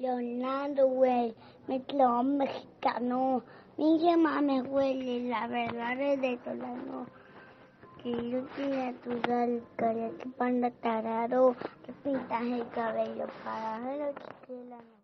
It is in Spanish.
Leonardo, güey, me clavó mexicano. Mi me huele, la verdad es de Solano. Que yo tiene natural, que panda tarado, que pintas el cabello para ver lo que